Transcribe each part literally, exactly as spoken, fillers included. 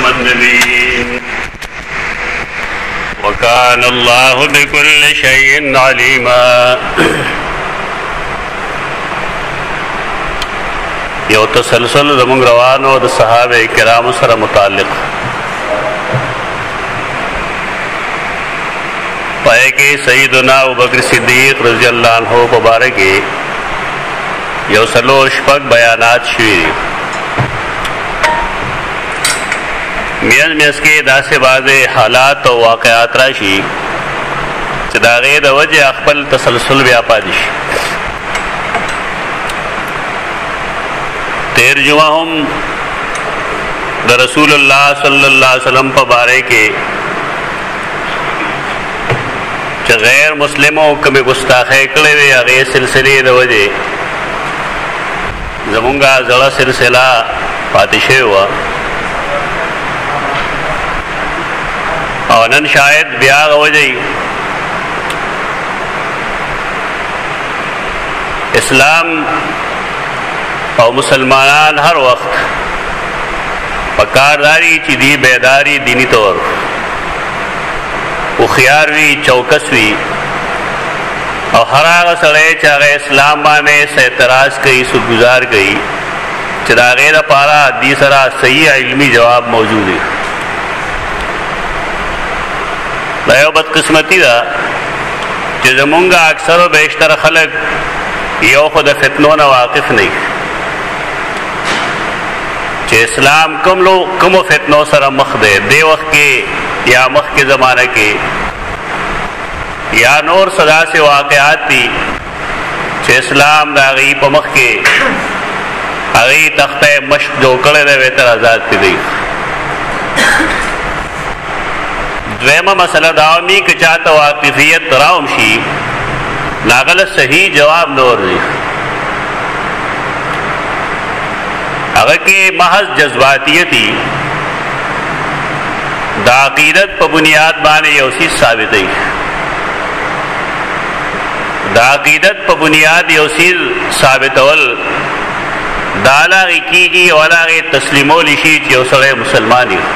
خاتم النبيين وكان الله بكل شيء عليما. یو تسلسل زمونږ روانو د صحابه کرامو سره متعلق پائے کہ سیدنا ابوبکر صدیق رضی اللہ عنہ مبارک یو سلور شپږ بیانات شوي میاں میاں کے داسې بعضې حالات او واقعات راشي چې د هغې د وجې خپل تسلسل بیا پاتې شي. تیر جمعه هم د رسول الله صلی الله علیه وسلم په باره کې چې غیر مسلمو کومې ګستاخۍ کړې وې هغې سلسلې د وجې زمونږه زړه سلسله پاتې شوې وه او نن شاید بیا هغه وجې اسلام او مسلمانان هر وخت پکار داری چې دی بیداری دینی طور هوښیار وي چوکس وي او هر هغه سړی چې هغه اسلام باندې څه اعتراض کوي سوګزار کوي چې د هغې دپاره دې سره صحیح علمي جواب موجود وي. دا یو بدقسمتي ده چې زمونږ اکثر و بیشتر خلک یو خو د فتنو نه واقف نه چې اسلام کوم لو کومو فتنو سره مخ دی دې وخت کې یا مخکې زمانه کې یا نور څه داسې واقعات دي چې اسلام د هغې په مخ کې هغې تخته مشق جوړ کړی دی ویې اعتراضات پې دی. دویمه مسله دا ومي که چاته واقفیت راوم شي ناغله صحیح جواب نه ورځي هغه کې محض جذباتیتی د عقیدت په بنیاد باندې یو څیز ثابتوي د عقیدت په بنیاد یو څیز ثابتول دا هغې کېږي او هغې تسلیمولی شي چې یو سړی مسلمان وي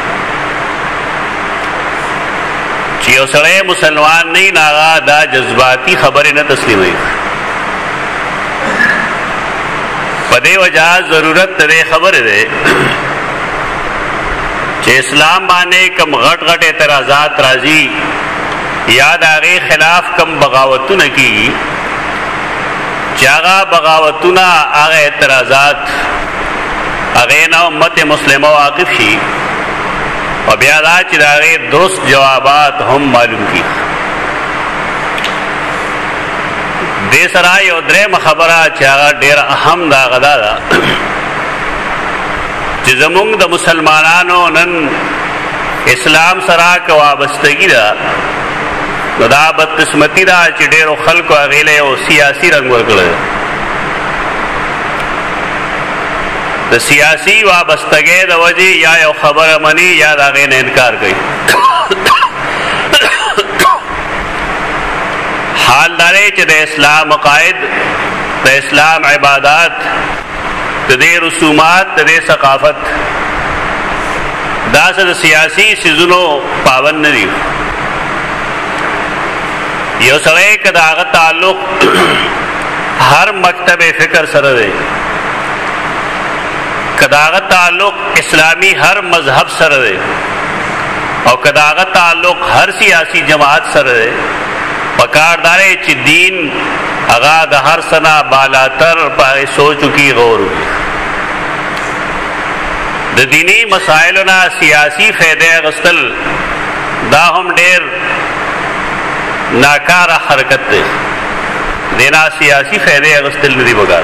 چې یو سړی مسلمان نه وي نو هغه دا جذباتي خبرې نه تسلیموي. په دې وجه ضرورت د دې خبرې دی چې اسلام باندې کم غټ غټ اعتراضات راځي یا د هغې خلاف کم بغاوتونه کېږي چې هغه بغاوتونه هغه اعتراضات هغې نه امت مسلمه واقف شي او بیا دا چې د هغې درست جوابات هم معلوم کړي. دې سره یو درېیمه خبره چې هغه ډېره اهم ده هغه دا ده چې زمونږ د مسلمانانو نن اسلام سره که وابستګي ده نو دا بدقسمتي ده چې ډېرو خلکو هغې له یو سیاسي رنګ ورکړی د سیاسي وابستګۍ د وجې یا یو خبره مني یا د هغې نه انکار کوي. حال دا دی چې د اسلام عقاید د اسلام عبادات د دې رسومات د دې ثقافت دا څه د سیاسي څیزونو پابند نه دي. یو سړی که د هغه تعلق هر مکتب فکر سره دی که د هغه تعلق اسلامي هر مذهب سره دی او که د هغه تعلق هر سیاسي جماعت سره دی پکار دا دی چې دین هغه د هر څه نه بالاتر په هغې سوچ وکړي غور وکړي د دیني مسایلو نه سیاسي فایدې اخیستل دا هم ډېر ناکاره حرکت دی دې نه سیاسي فایدې اخیستل نه دي پکار.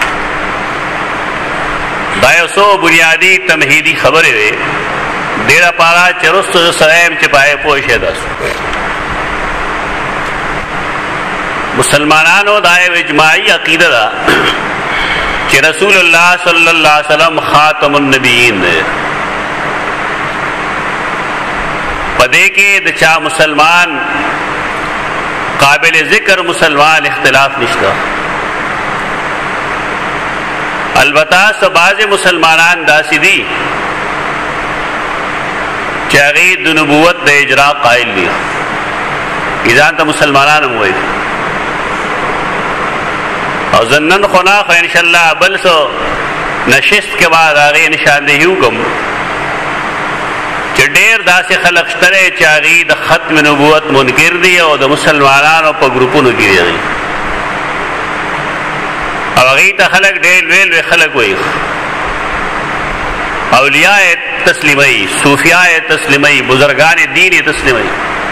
دا یو څو بنیادي تمهیدي خبرې وې دې لپاره چې وروستو زه سره یم چې په هغې پوه شئ تاسو. مسلمانانو دا یو اجماعي عقیده ده چې رسول الله صلی الله علیه وسلم خاتم النبیین دی. په دې کې د چا مسلمان قابل ذکر مسلمان اختلاف نشته. البته بعض مسلمانان داسې دي چې هغه د نبوت د اجرا قائل دي ایزان ته مسلمانانو وایي او زنن خنا خو ان شاء الله بل سو نشست کې بعد هغه نشاندهي وکم چې ډېر داسې خلک شته چې هغه د ختم نبوت منکر دي او د مسلمانانو په ګروپونو کې دي او هغه ته خلک ډېر ویل وی خلک وایي اولیاء تسلیمي صوفیاء تسلیمي بزرگان دین تسلیمي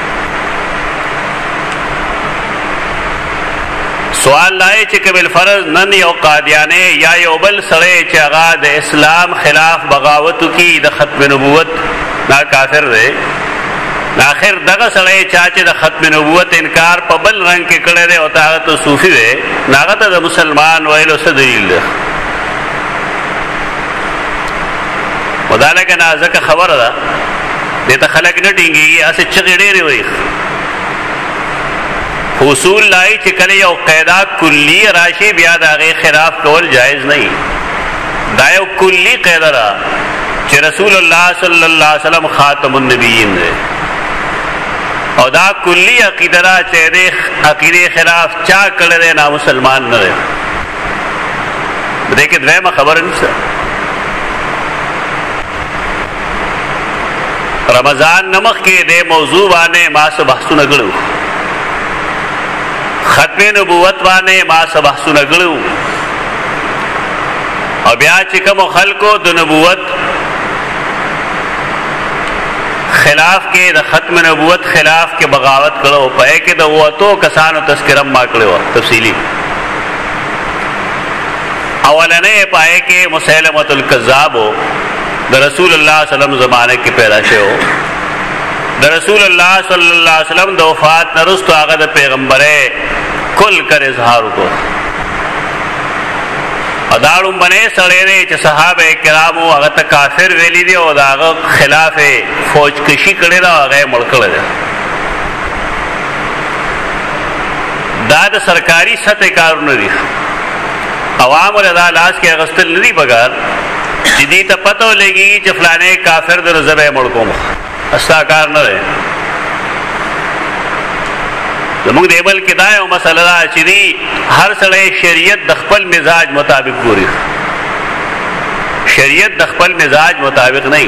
سوال لای چې کبل فرض نن یو قادیانه یا یو بل سره چې هغه د اسلام خلاف بغاوت کی د ختم نبوت نا کافر دی اخر دغه سره چې د ختم نبوت انکار په بل رنگ کې کړي دی او هغه ته صوفي دی هغه ته د مسلمان ویلو څه دلیل دی ودالکه نازک خبره ده دته خلک نه ټینګي اسه چغې ډېرې وي اصول لای چې کله یو قاعده کلی راشي بیا د هغه خلاف کول جایز نه دا یو کلی قاعده را چې رسول الله صلی الله علیه وسلم خاتم النبیین دی او دا کلی عقیده را چې د عقیده خلاف چا کړل نه مسلمان نه دی دغه دویمه خبره نشته رمضان نمخ کې د موضوع باندې ما څه بحثونه کړو ختم نبوت باندې ما څه بحثونه کړو او بیا چې کوم خلکو د نبوت خلاف کې د ختم نبوت خلاف کې بغاوت کړو په کې د وته کسانو تذکرہ ما کړو تفصیلی اولنې پای کې مسیلمۃ الکذاب د رسول الله صلی الله علیه وسلم زمانه کې پیدا شو د رسول الله صلی الله علیه وسلم د وفات نرستو هغه د پیغمبره کل کر اظهار کو اداړم باندې سړی دی چې صحابه کرامو هغه ته کافر ویلي دي او داغه خلاف فوج کشي کړي دا هغه مړ کړل دا د سرکاري سطح کارونه دي عوام رضا لاس کې غستل ندي بګار چې دې ته پته لګي چې فلانه کافر د رضبه مړ کوم استاکار نه دی زموږ د بل کې دا یو مسله ده چې دی هر سړی شریعت د خپل مزاج مطابق ګوري شریعت د خپل مزاج مطابق نه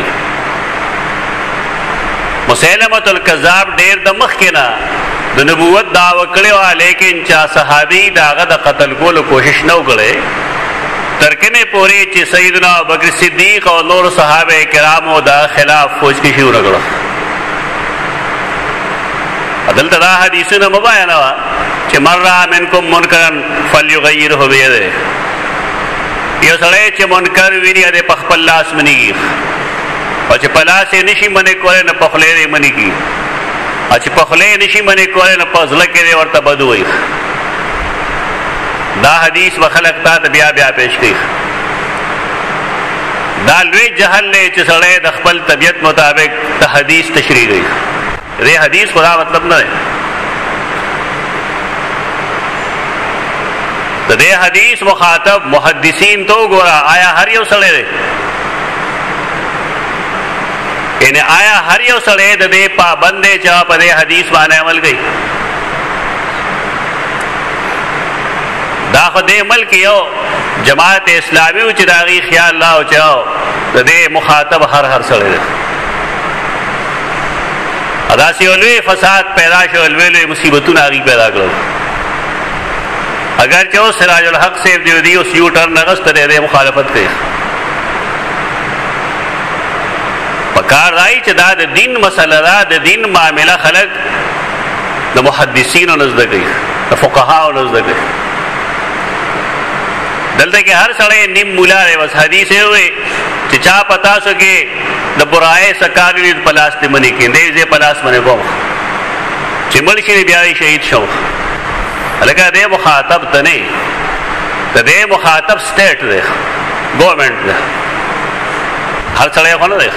مسیلمۃ الکذاب ډیر د مخ کې نه د نبوت دعوه کړي وا لیکن چا صحابي داغه د قتل کولو کوشش نه وکړي ترکنه پوری چې سیدنا ابوبکر صدیق او نور صحابه کرامو دا خلاف فوج کې شروع کړو عدل تدا حدیثنا مباینا چې مرا منکم منکرن فلیغیره بيده یو سړی چې منکر ویني د خپل لاس منیږي او چې په لاس یې نشي منې کولای نه په خولې یې منیږي او چې په خولې یې نشي منې کولای نه په ځل کې ورته بدو وي دا حدیث وخلق تا بیا بیا پیش کړي دا لوی جهل نه چې سړی د خپل طبیعت مطابق ته حدیث تشریح کوي دې حدیث خدا مطلب نه دی د دې حدیث مخاطب محدثین تو ګورا آیا هر یو سړی دی ان آیا هر یو سړی د دې پابند چا په دې حدیث باندې عمل کوي دا خو دې ملک یو جماعت اسلامی او چې داغي خیال الله او چاو د دې مخاطب هر هر سړی دی ادا سی ولوی فساد پیدا شو ولوی مصیبتونه هغه پیدا کړو اگر چې سراج الحق سے دیو دیو سیو ټرن نغست دې مخالفت کوي پکار راي چې دا د دین مسله دا د دین معاملې خلق د محدثین او نزد کوي د فقها او نزد کوي دلته کې هر سړی نیم مولا دی بس حدیث وي چې چا پتا سو کې د برائے سکاوی پلاس ته منی کې دې دې پلاس منی کوم چې مړ شي بیا شهید شو لکه دې مخاطب ته نه دې مخاطب سټیټ دی ګورنمنت دی هر سړی خو نه دی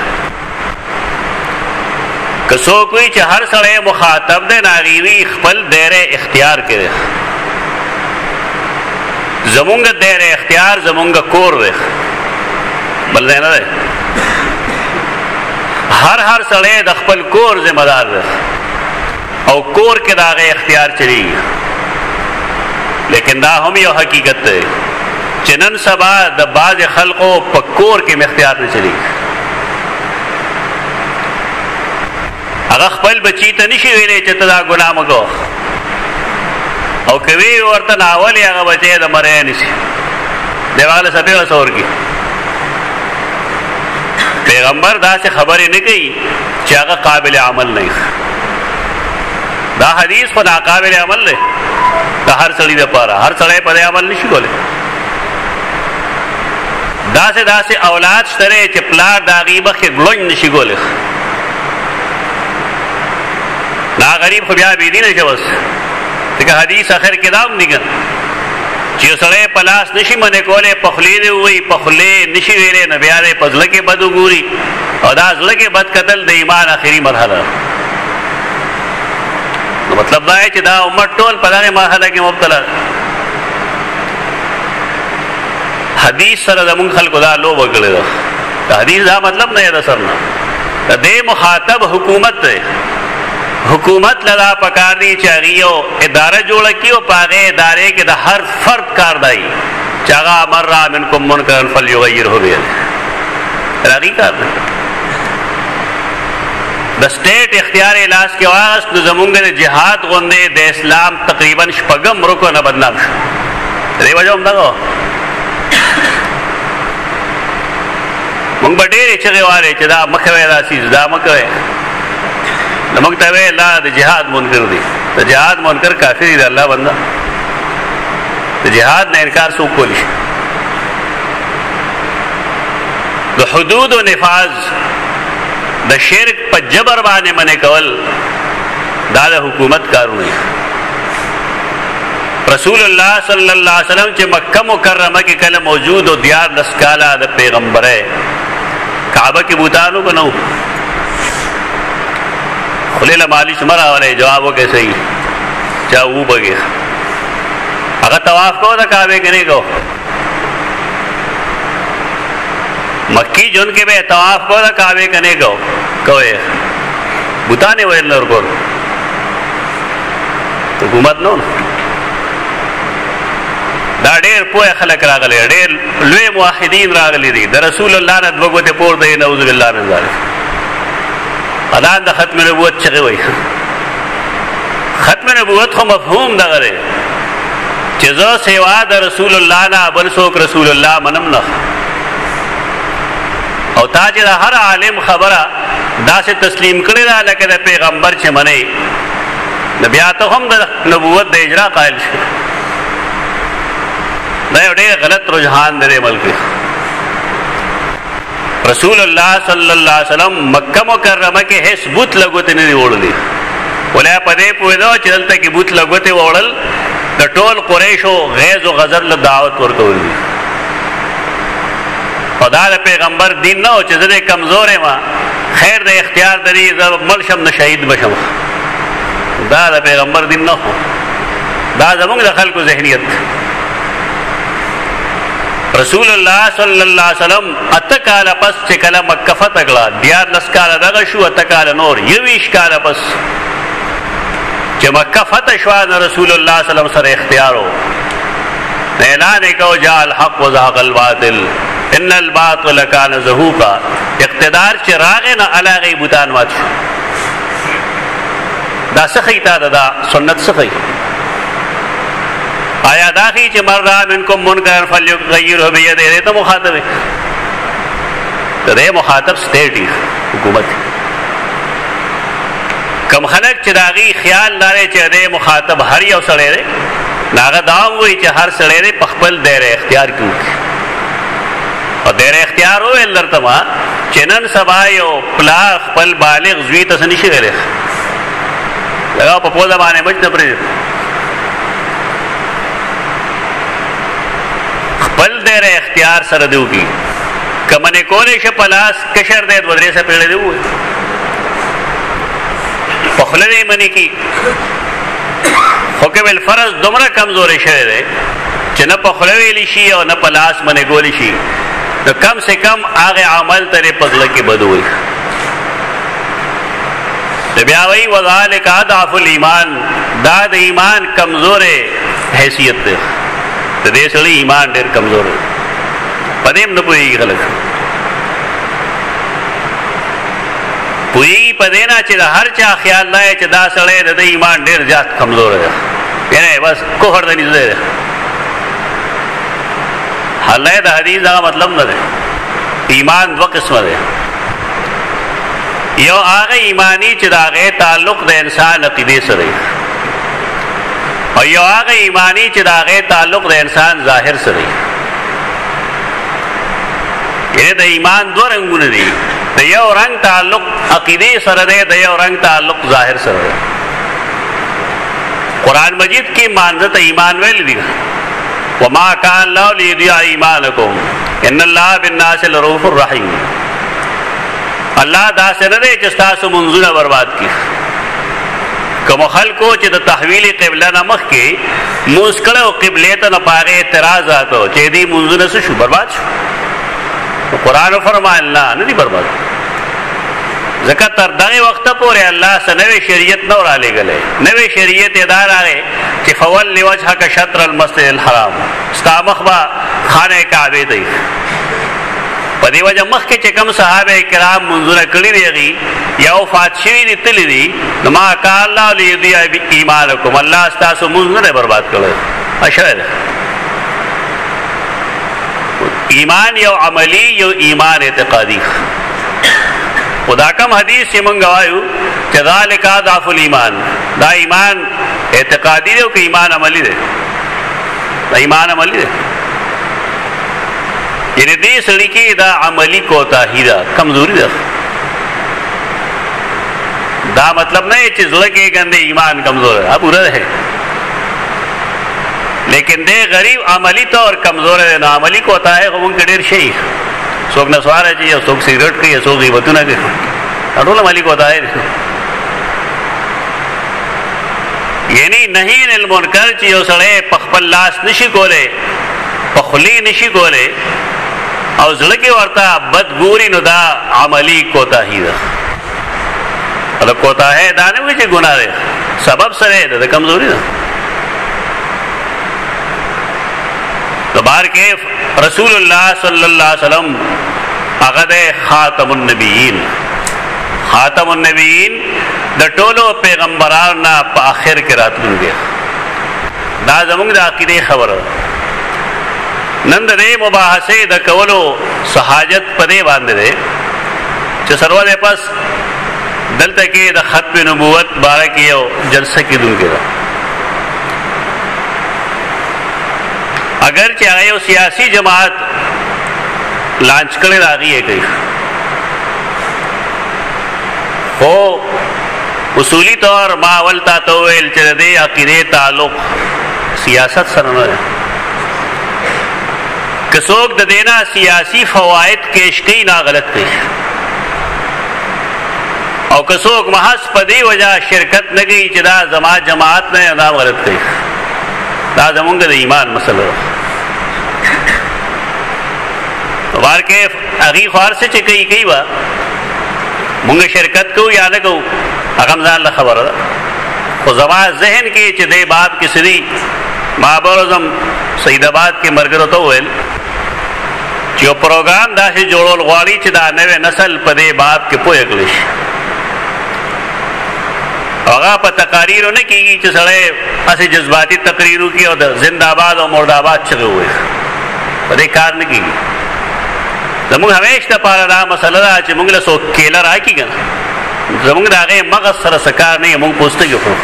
کسو کوئی چې هر سړی مخاطب دی ناغيوي خپل دایره اختیار کړي زمونږ دایره اختیار زمونږ کور دی بل نه دی هر هر سړی د خپل کور ذمہ دار دی او کور کې د هغه اختیار چلی. لیکن دا هم یو حقیقت دی چې نن سبا د بعض خلقو په کور کې اختیار نه چلی. هغه خپل بچی ته نشي ویلی چې ته دا ګناه مه کوه، او که وی ورته ناولې هغه بچی د مرۍ نیسي دی هغه څه به څه ورکړي. پیغمبر داسې خبرې نه کوي چې هغه قابل عمل نه وي. دا حدیث خو ناقابل عمل دی د هر سړي دپاره، هر سړی په دې عمل نشي کولی. داسې داسې اولاد شته دی چې پلار د هغې مخکې ګلونج نشي کولی. دا غریب خو بیا بېدینه شه بس، ځکه حدیث اخر کې دا هم دي که چې یو سړی په لاس نشي منې کولی، په خولې دې ووایي، په خولې نشي ویلی، نو بیا دی په زړه کې بد وګوري، او دا زړه کې بد کتل د ایمان آخري مرحله. نو مطلب دا دی چې دا امت ټول په دغې مرحله کې مبتلا. حدیث سره زمونږ خلکو دا لوبه کړې ده. د حدیث دا مطلب نه دی د سر نه، د دې مخاطب حکومت دی. حکومت لدا پکار دی چې هغې یو اداره جوړه کړي او په هغې ادارې کې د هر فرد کار دی چې هغه من رأى منکم منکرا فلیغیره بیده، د هغې کار دی. د سټیټ اختیار یې لاس کې واخیست، نو زمونږ د جهاد غوندې د اسلام تقریبا شپږم رکن بدنام شو. د دې وجه همدغه وه. مونږ به ډېرې چغې وهلې چې دا مه کوئ، دا څیز دا مه کوئ. نو موږ ته ویل دا د جهاد منکر دی. د جهاد منکر کافر دی، د الله بنده. د جهاد نه انکار څوک کولی شي. د حدود و نفاذ د شرک په جبر باندې منې کول دا د حکومت کارونه دي. رسول الله صلی الله علیه وسلم چې مکه مکرمه کې کله موجود او دیارلس کاله د پیغمبره کعبه کې بوتانو که نه و، خلیل مالی شمرا والے جواب ہو کہ صحیح چاہ وہ بگے اگر طواف کو دا کعبے کے نہیں کو مکی جن کے بے طواف کو دا کعبے کے نہیں کو کوئے بتانے ہوئے اللہ رکور حکومت نو دا ډیر پوهه خلک راغلي، ډیر لوی موحدین راغلي دي. د رسول الله نه دوه ګوتې پور دی، نعوذ بالله من ذلک. اذان د ختم نبوت چغې وایي. ختم نبوت خو مفهوم دغه دی چې زه سوا د رسول الله نه بل څوک رسول الله منم نه، او تا چې د هر عالم خبره داسې تسلیم کړې ده لکه د پیغمبر چې منې، نو بیا ته هم د نبوت د اجرا قایل شي. دا یو ډېر غلط رجحان دی ملک. رسول الله صلی الله علیه وسلم مکه مکرمه کې هیڅ بوت لګوتې نه دي وړلي، ولې په دې پوهېده چې دلته کې بوت لګوتې وړل د ټول قریشو غیظ و غضب له دعوت ورکول دي. او دا د پیغمبر دین نه و چې زه دې کمزور یم، خیر د اختیار دري زه مړ شم نه شهید بشم. دا د پیغمبر دین نه و، دا زمونږ د خلکو ذهنیت. رسول الله صلی الله علیه وسلم اته کاله پس چې کله مکه فتح کړه، دیارلس کاله دغه شو، اته کاله نور، یویشت کاله پس چې مکه فتح شوه، نو رسول الله صلی الله علیه وسلم سره اختیار و. اعلان یې کو جاء الحق وزهق الباطل ان الباطل کان زهوقا. اقتدار چې راغې نه هغې بوتان مات شو. دا څه ښیي تا ته؟ دا سنت څه ښیي؟ آیا دا ښیي چې من رأى منکم منکرا فلیغیره بیده؟ دې ته مخاطب دی، د دې مخاطب سټیټ دی، حکومت. کم خلک چې د هغې خیال لري چې د دې مخاطب هر یو سړی دی، نو هغه دا هم وایي چې هر سړی دی په خپل دایره اختیار کې وکړي. او دایره اختیار وویل درته ما چې نن سبا یو پلار خپل بالغ زوی ته څه نشي ویلی، هغه په پوزه باندې مچ نه پرېږدي، خپل دایره اختیار سره دی وکړي. که منې کولی شه په لاس کشر دی دوه درې څپېړې دی ووایي، په خوله دې منې کړي. خو که بالفرض دومره کمزوری شوی دی چې نه په خوله ویلی شي او نه په لاس منې کولی شي، نو کم سے کم هغې عمل ته یې په زړه کې بد ووایي. بیا وی وذالک اضعف الایمان، دا د ایمان کمزور حیثیت ده. د دې سړي ایمان ډېر کمزور دی، پدې هم نه پوهېږي خلک. پوهېږي پدې نه چې د هر چا خیال دی چې دا سړی د دې ایمان ډېر زیات کمزور دی، یعنې بس کفر ته نږدې دی. حالای د حدیث هغه مطلب نه دی. ایمان دوه قسمه دی، یو هغه ایمانی چې د هغې تعلق د انسان عقیدې سره دی، او یو هغه ایمانی چې د هغې تعلق د انسان ظاهر سره دی. یعنې د ایمان دوه رنګونه دي، د یو رنګ تعلق عقیدې سره دی، د یو رنګ تعلق ظاهر سره دی. قرآن مجید کې مانځه ته ایمان ویل دي، وما کان الله لیضیع ایمانکم ان الله بالناس لرؤوف رحیم. الله داسې نه دی چې ستاسو منځونه برباد کړي. کوم خلکو چې د تحویل قبله نه مخکې مونځ کړی او قبلې ته نه په هغې اعتراض راته چې دې منځونه څه شو، برباد شو. قرآن فرمایل نه نه دي برباد، ځکه تر دغې وخته پورې الله څه نوی شریعت نه و رالېږلی. نوی شریعت یې دا راغی چې فول وجهک شطر المسجد الحرام، ستا مخ به خانه کعبې ته په دې وجه مخکې چې کوم صحابه کرام منځونه کړي دي هغې یا وفات شوي دي تللي دي، نو ما کان الله لیضیع ایمانکم، الله ستاسو منځ نه دی برباد کړی. اشاره ده ایمان یو عملی یو ایمان اعتقادي. خدا کم حدیث چې مونږ وایو چې ذالک اضعف الایمان، دا ایمان اعتقادي دی او که ایمان عملی دی؟ دا ایمان عملی دی. یعنی دې سړي کې دا عملی کوتاهي ده، کمزوري ده. دا مطلب نه چې زړه کې ګنده ایمان کمزور ہے، پورا ہے، لیکن دې غریب عملی طور کمزور ہے. نو عملی کوتاهي خو مونږ ډېر شي، څوک نسوار اچي او څوک سګرټ کوي او څوک غیبتونه کوي، ټول عملی کوتاهي دي. یعنی نهی عن المنکر چې یو سړی په خپل لاس نشي کولی، په خولې نشي کولی او زړه کې ورته بد ګوري، نو دا عملی کوتاهي ده. دا کوتاهي دا نه وي چې ګناه دی، سبب سره ده، د کمزوري ده. تو بار کې رسول الله صلی الله علیه وسلم هغه د خاتم النبیین، خاتم النبیین د ټولو پیغمبرانو نه په آخر کې راتلونکی. دا زموږ د عقیدې خبره. نن د دې مباحثې د کولو صحاجت په دې باندې دی چې سرور پس دلته کې د ختم نبوت باره کې یو جلسه کېدونکې ده. اگر چې هغه یو سیاسي جماعت لانچ کړی راغی یې کوي، خو اصولی طور ما اول تا تو ویل چې د دې عقیدې تعلق سیاست سره نه دی. که څوک د دې نه سیاسي فواید کیش کوي نا غلط کوي، او که څوک محض په دې وجه شرکت نه کوي چې دا زما جماعت نه دا غلط کوي. دا زمونږ د ایمان مسله ده. بار کې هغې خوار څه چې کوي کوي به مونږ شرکت کوو یا نه کوو، هغه هم ځان له خبره ده. خو زما ذهن کې چې دې باب کې څه دي، ما به ورځم سعید آباد کې ملګرو ته وویل چې یو پروګرام داسې جوړول غواړي چې دا نوی نسل په دې باب کې پوهه کړی شي. هغه په تقاریرو نه کېږي چې سړی هسې جذباتي تقریر وکړي او د زنده آباد او مرد آباد چغې ووایي، په دې کار نه کېږي. زمونږ همیش دپاره دا مسله ده چې مونږ له څوک کیله راکړي که نه، زمونږ د هغې مغز سره څه کار نه وي، مونږ پوستکي خورو.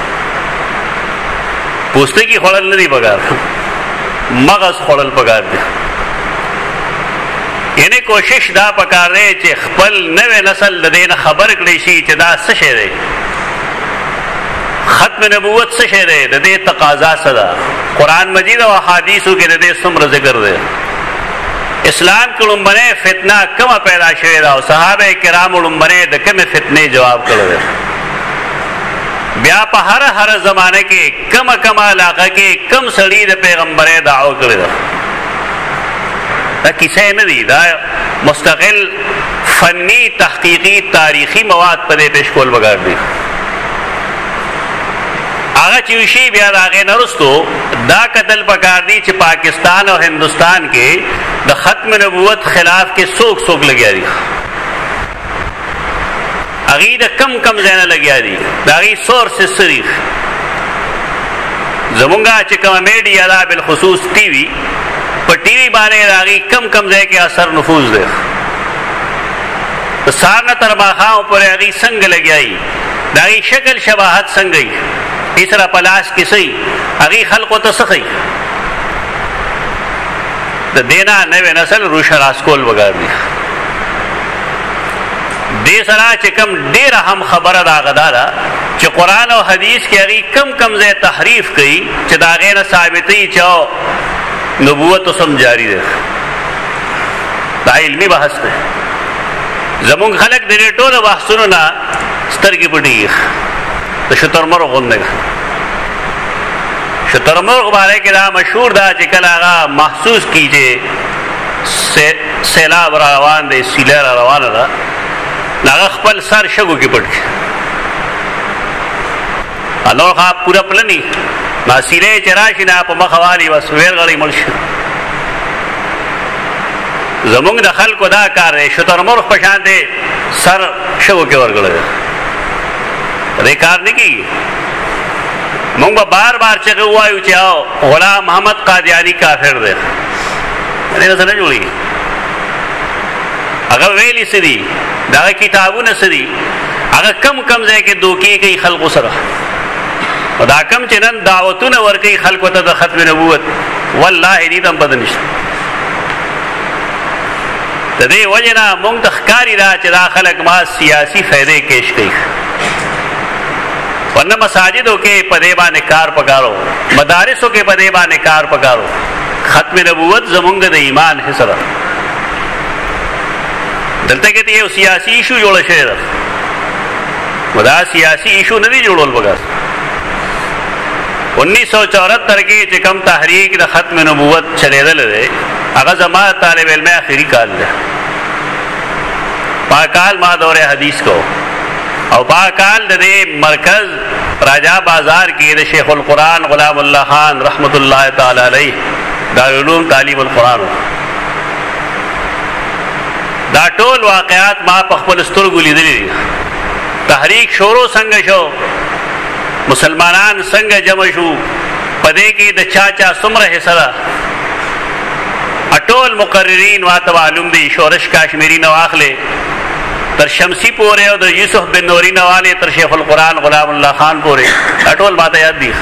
پوستکي خوړل نه دي پکار، مغز خوړل پکار دي. یعنې کوشش دا پکار دی چې خپل نوی نسل د دې نه خبر کړی شي چې دا څه شی دی، ختم نبوت څه شی دی، د دې تقاضا څه ده، قرآن مجید او احادیثو کې د دې څومره ذکر دی. اسلام کې لومبنۍ فتنه کومه پیدا شوې ده او صحابه کرامو لومبنۍ د کومې فتنې جواب کړی دی. بیا په هر هر زمانه کې کومه کومه علاقه کې کوم سړي د پیغمبرۍ دعوه کړې ده. دا کیسې نه دي، دا مستقل فني تحقیقي تاریخي مواد په دې پیش کول وګار دي. هغه چې وشي بیا د هغې نه وروستو دا کتل پکار دی چې پاکستان او هندوستان کې د ختم نبوت خلاف کې څوک څوک لګیا دي، هغې د کم کم ځای نه لګیا دي، د هغې سورسز څه دي. زمونږ چې کومه میډیا ده بالخصوص ټي وي، په ټي وي باندې د هغې کم کم ځای کې اثر نفوذ دی. د سهار نه تر ماښامه پورې هغې څنګه لګیا وي، د هغې شکل شباهت څنګه وي، هېڅ را په لاس کې څه وي، هغې خلقو ته څه ښیي. د دې نه نوی نسل روش راسکول وګار دي. دې سره چې کم ډېره هم خبره د هغه دا ده چې قرآن او حدیث کې هغې کم کم ځای تحریف کوي چې د هغې نه ثابتوي چې نبوت اوس هم جاري دی. دا علمي بحث دی. زمونږ خلک د دې ټولو بحثونو نه سترګې پټېږي. د شترمرغ غوندې شترمرغ باره کې دا مشهور ده چې کله هغه محسوس کړي چې سیلاب را روان دی، سیله را روانه ده، هغه خپل سر شګو کې پټ کړي. نور خوا پوره پلني نا سیلې چې راشي نه په مخه والي بس ویر غړی مړ شي. زمونږ د خلکو دا کار دی، شترمرغ په شان دی سر شګو کې ورغلی دی. دې کار نه کېږي. مونږ به بار بار چغې ووایو چې او غلام محمد قادیاني کافر دی، دې نه څه نه جوړېږي. هغه ویلي څه دي، د هغه کتابونه څه دي، هغه کم کم ځای کې دوکې کوي خلقو سره. او دا کم چې نن دعوتونه ورکوي خلقو ته د ختم نبوت، والله دې ته هم پته نشته. د دې وجې نه مونږ ته ښکاري ده چې دا خلک ما سیاسي فایدې کیش کوي. ورنه مساجدو کې په دې باندې کار پکارو، مدارسو کې په دې باندې کار پکارو. ختم نبوت زمونږ د ایمان حصه ده. دلته کې یو سیاسي ایشو جوړه شوې ده، دا سیاسي ایشو نه دی جوړول پکار. انیس سو چوہتر کې چې کوم تحریک د ختم نبوت چلېدلی دی، هغه زما طالب علم آخري کال دی. پا کال ما دور حدیث کو، او پا کال د دې مرکز راجا بازار کې د شیخ القرآن غلام الله خان رحمت الله تعالی علیه دارالعلوم تعلیم القرآن. دا ټول واقعات ما په خپل سترګو لیدلي دي. تحریک شروع څنګه شو، مسلمانان څنګه جمع شو، په دې کې د چا چا څومره حصه ده، ټول مقررین واته معلوم دي. شورش کاشمیری نه واخلې تر شمسی پورې او د یوسف بن نوری نه والې تر شیخ القرآن غلام الله خان پورې دا ټول ماته یاد دي.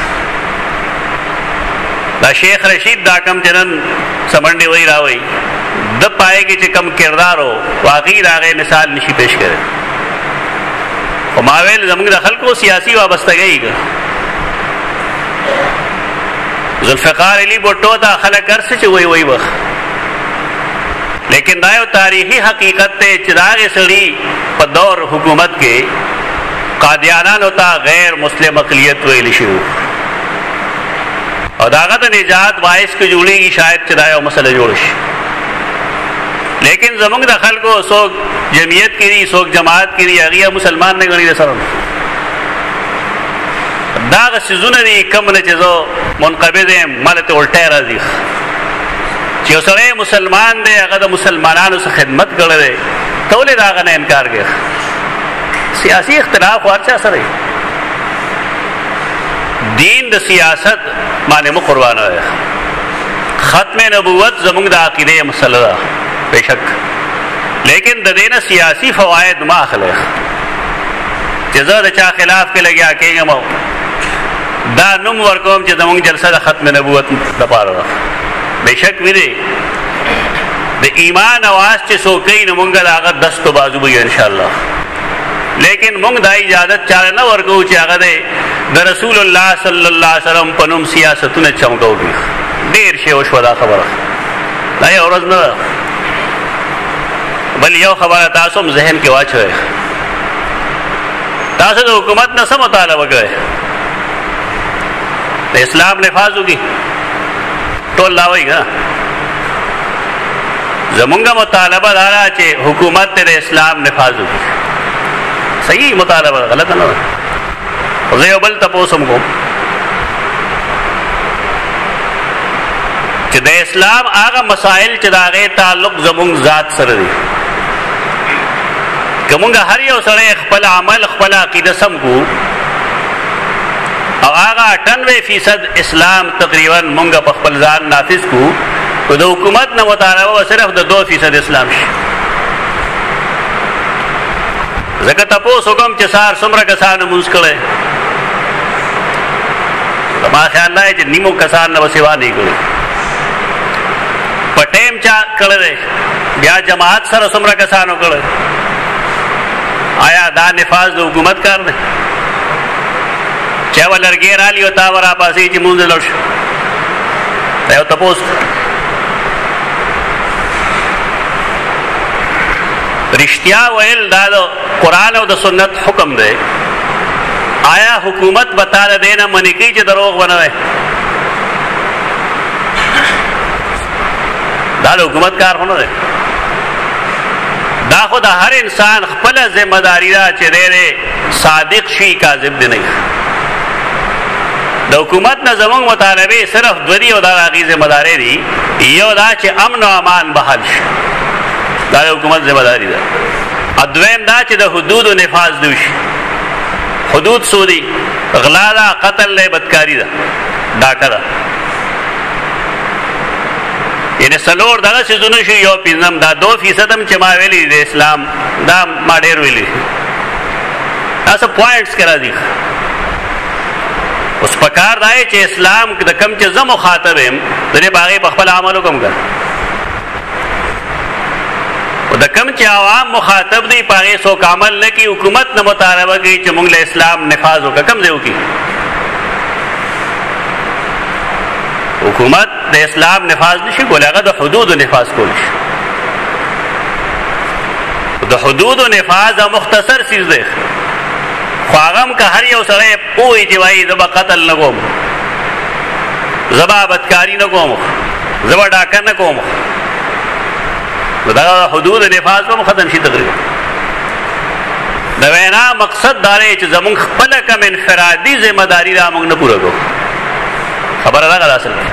دا شیخ رشید دا کم چې نن سمنډې وی راوی د پای کې چې کم کردار و واقعي د هغې مثال نشي پیش کړی. خو ما ویل زموږ د خلکو سیاسي وابستګۍ ده. ذوالفقار علي بوټو ته خلک هر څه چې وی وی وخ، لیکن دا یو تاریخي حقیقت دی چې د هغې سړي په دور حکومت کې قادیانانو ته غیر مسلم اقلیت ویلی شوي او د هغه د نجات باعث کې جوړېږي شاید چې دا یو مسله جوړ شي. لیکن زمونږ د خلکو څوک جمعیت کې دي، څوک جماعت کې دي، هغې مسلمان نه ګڼي. د سره دا هغه څیزونه دي کوم نه چې زه منقبض یم ماله ته الټی راځي. چې یو سړی مسلمان دی، هغه د مسلمانانو څخه خدمت کړی دی، ته ولې د هغه نه انکار کوې؟ سیاسي اختلاف خو هر چا سره وي. دین د سیاست باندې مه قربانه دی. ختم نبوت زمونږ د عقیدې مسله ده بېشک، لیکن د دې نه سیاسي فواید مه اخلئ چې زه د چا خلاف کې لګیا کېږم او دا نوم ورکوم چې زمونږ جلسه د ختم نبوت دپاره ده. بېشک ویلې د ایمان اواز چې څوک کوي نو مونږ د هغه دست و بازو به یو انشاءالله. لیکن مونږ دا اجازت چاله نه ورکوو چې هغه دی د رسول الله صلی الله علیه وسلم په نوم سیاستونه چمکو کړي. ډېر شی وشوه دا خبره، دا یو ورځ نه ده. بل یو خبره تاسو هم ذهن کې واچوئ، تاسو د حکومت نه څه مطالبه کوئ؟ د اسلام نفاذ وکړي. ټول دا وایي که زمونږ مطالبه دا ده چې حکومت د اسلام نفاذ وکړي. صحیح مطالبه غلطه نه ده. زه یو بل تپوس هم کوم چې د اسلام هغه مسائل چې د هغې تعلق زمونږ ذات سره دی. که مونږ هر یو سړی خپل عمل خپل عقیده سم کو او هغه اټنوے فیصد اسلام تقریبا مونږ په خپل ځان نافذ کو نو د حکومت نه مطالبه به صرف د دو فیصد اسلام شي. ځکه تپوس وکړم چې سهار څومره کسانو لمونځ کړی؟ زما خیال دی چې نیمو کسان نه به سوا نه کړی. په ټیم چا کړی دی؟ بیا جماعت سره څومره کسانو کړی؟ آیا دا نفاذ د حکومت کار دی؟ چا به لرګی رالي او تا به راپاسې چې مونځ لاړ شو؟ دا یو تپوس. رښتیا ویل دا د قرآن او د سنت حکم دی. آیا حکومت به تا د دې نه منې کوي چې دروغ ونه وایې؟ دا د حکومت کار خو نه دی. دا خو د هر انسان خپله ذمه داري ده چې دی صادق شي، کاذب دی نه. د حکومت نه زمونږ مطالبې صرف دوه دي او دا د هغې ذمه دارۍ دي. یو دا چې امن او امان بحال شي، دا د حکومت ذمه داري ده. دویم دا چې د حدودو نفاذ دی وشي. حدود څو دي؟ غلا ده، قتل دی، بدکاري ده، ډاکه ده. یعنې څلور دغه څیزونه شي. یو پنځم دا دو فیصد هم چې ما ویلي د اسلام، دا ما ډېر ویلي. دا څه پوائنټس کې راځي. اوس په کار دا چې اسلام د کم چې زه مخاطب یم د دې په هغې په خپل عمل وکړم که د کم چې عوام مخاطب دی په هغې څوک عمل نه کړي، حکومت نه مطالبه کوي چې موږ له اسلام نفاذ وکړه، کوم ځای وکړي؟ حکومت د اسلام نفاذ نشي کولی، هغه د حدودو نفاذ کولی شي. د حدودو نفاذ مختصر څیز دی، خو هغه هم که هر یو سړی پوهوي چې وایي زه به قتل نه کوم، زه به بدکاري نه کوم، زه به ډاکه نه کوم، نو دغه حدود نفاذ به هم ختم شي تقریبا. د وینا مقصد دا دی چې زمونږ خپله کم انفرادي ذمه داري ده موږ نه پوره کوو. خبره دغه ده اصل.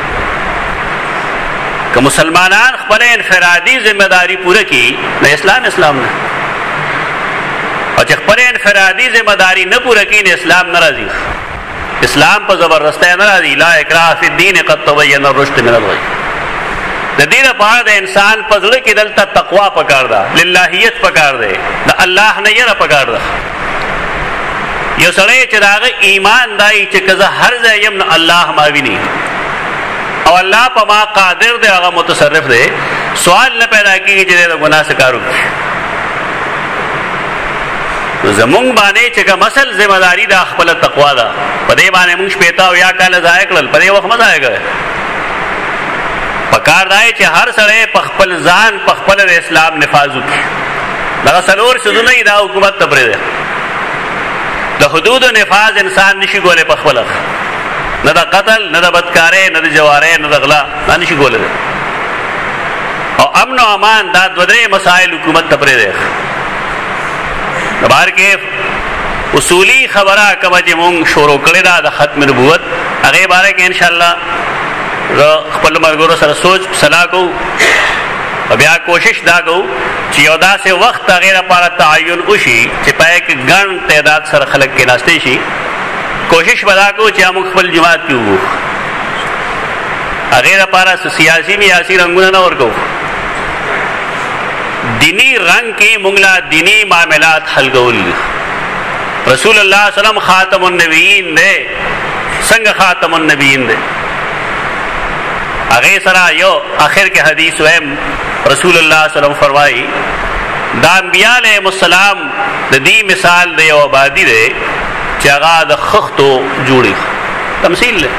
که مسلمانان خپله انفرادي ذمه داري پوره کړي د اسلام اسلام نه، او چې خپله انفرادي ذمه داري نه پوره کړي نو اسلام نه راځي. اسلام په زبردستی نه راځي. لا اکراه فی الدین قد تبین الرشد من الغی. د دې لپاره د انسان په زړه کې دلته تقوا پکار ده، للهیت پکار دی، د الله نه یره پکار ده. یو سړی چې د هغه ایمان دی چې که زه هر ځای یم نو الله ما ویني او الله په ما قادر دی، هغه متصرف دی، سوال نه پیدا کېږي چې د ګناه څه کار وکړي. زمونږ باندې چې کوم اصل ذمه داري ده خپله تقوا ده. په دې باندې مونږ شپېته او یا کاله ضایع کړل، په دې وخت مه ضایع کوئ. پکار دا چې هر سړی په خپل ځان په خپله د اسلام نفاذ وکړي. دغه څلور څیزونه یې دا حکومت ته پرېږدی. د حدودو نفاذ انسان نشي کولی په خپله، نه د قتل، نه د بدکارۍ، نه د جوارۍ، نه د غلا، دا نشي کولی. او امن او امان دا دوه درې مسایل حکومت ته پرېږدی. د بهر کې اصولي خبره کومه چې مونږ شروع کړې ده د ختم نبوت، هغې باره کې انشاءالله زه خپل ملګرو سره سوچ صلاح کوو او بیا کوشش دا کوو چې یو داسې وخت هغې لپاره تعین وشي چې په هغې کې ګڼ تعداد سره خلک کېناستی شي. کوشش به دا کوو چې موږ خپل جماعت کې وګو، هغې لپاره سیاسي میاسي رنګونه نه ورکوو. دینی رنگ کې موږ له دینی معاملات حل کول. رسول الله صلی الله علیه وسلم خاتم النبیین دی. څنګه خاتم النبیین دی؟ هغې سره یو آخر کې حدیث ویم رسول الله صلی الله علیه وسلم فرمایي دا انبیاء علیهم السلام د دې مثال د یو آبادي دی چې هغه د خښتو جوړي. تمثیل دی.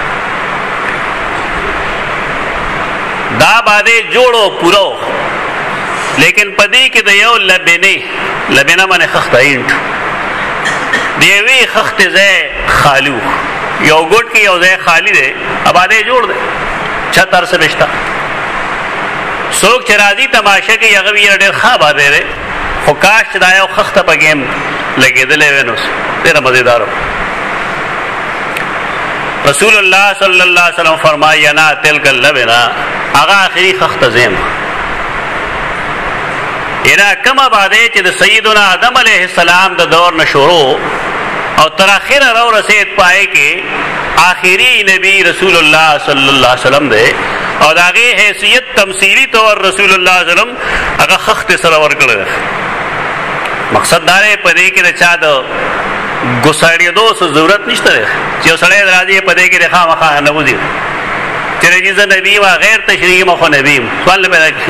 دا آبادی جوړو پورو، لیکن پدې کې د یو لبنې لبنه باندې خښته اینټ د یوې خښتې ځای خالي و، یو ګوټ کې یو ځای خالي دی، آبادی جوړ دی، چھت هر څه نشته. څوک چې راځي تماشه کوي هغه ویل ډېر ښه آبادی دی، خو کاش چې دا یو خښته پکې هم لګېدلی وی نو ډېره مزېدار و. رسول الله صلی الله علیه وسلم فرمایا نا تلک اللبنا هغه اخري خخت زم انا کما باندې چې د سیدنا آدم علیه السلام د دور نشورو او تر اخره رو رسید پائے کې آخری نبی رسول الله صلی الله علیه وسلم دی او داغه حیثیت تمثیلی طور رسول الله صلی الله علیه وسلم هغه خخت سره ورکړل. مقصد دا دی په دې کې د چا د ګساړې دوه ضرورت نشته چې سړی راځي په دې کې د خامخا نه وځي چې رجیز نبی وا غیر تشریعی مخ نبی سوال پیدا کی.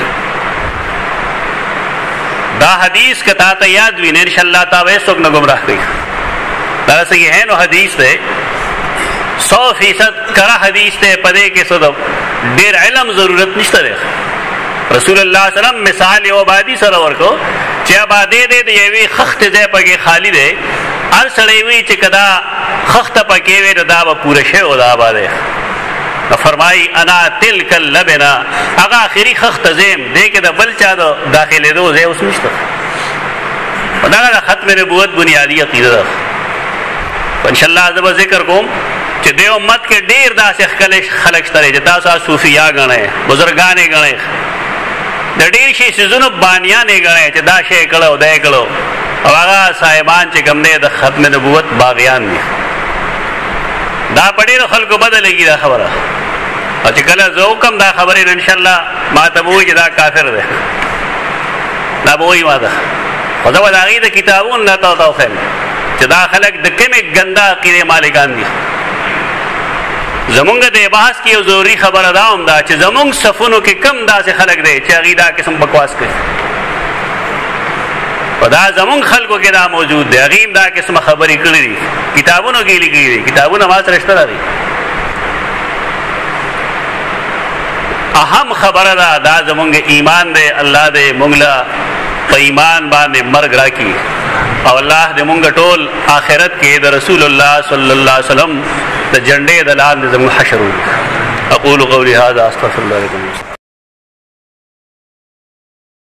دا حدیث کتا ته یاد وین ان شاء الله تعالی څوک نه گمراه کوي. دا صحیح ہے نو حدیث ده سو فیصد کرا حدیث ته پدې کې څه ډېر علم ضرورت نشته ده. رسول الله صلی الله علیه وسلم مثال یو آبادی سره ورکو چې آبادی دې د یوې خخت ځای پکې خالی ده هر سړی وی چې کدا خخت پکې وي دا به پوره شي او دا آباده نو فرمای انا تلک اللبنا هغه اخري خخت زم دې کې د بل چا د داخله دوه ځای اوس نشته. دا د ختم نبوت بنیادی عقیده ده. ان شاء الله زه ذکر کوم چې د امت کې ډیر داسې خلک خلک شته چې تاسو صوفیا غنئ بزرګانې غنئ د ډیر شي سيزونو بانیانې غنئ چې دا شی کړو دا کړو او هغه صاحبان چې کوم نه د ختم نبوت باغیان دي دا پډې خلکو بدلېږي دا خبره او چې کله زه کوم دا خبره ان شاء الله ما ته وایي چې دا کافر دی دا وایي ما ده خو دا ولغې د کتابونو نه تاسو خل چې دا خلک د کومه ګنده عقیده مالکان دي. زمونږ د بحث کې یو ضروري خبره ده هم دا چې زمونږ صفونو کې کم داسې خلک دي چې عقیده قسم بکواس کوي او دا زمونږ خلکو کې دا موجود دی. هغه دا قسم خبرې کړې دي کتابونو کې لیکلي دي کتابونه ما سره شته دي. اهم خبره ده دا زمونږ ایمان دی. الله دې مونږ له په ایمان باندې مرګ راکړي او الله دې مونږ ټول آخرت کې د رسول الله صلی الله علیه وسلم د جنډې د لاندې زموږ حشر وکړي. اقول قولي هذا استغفر الله لكم.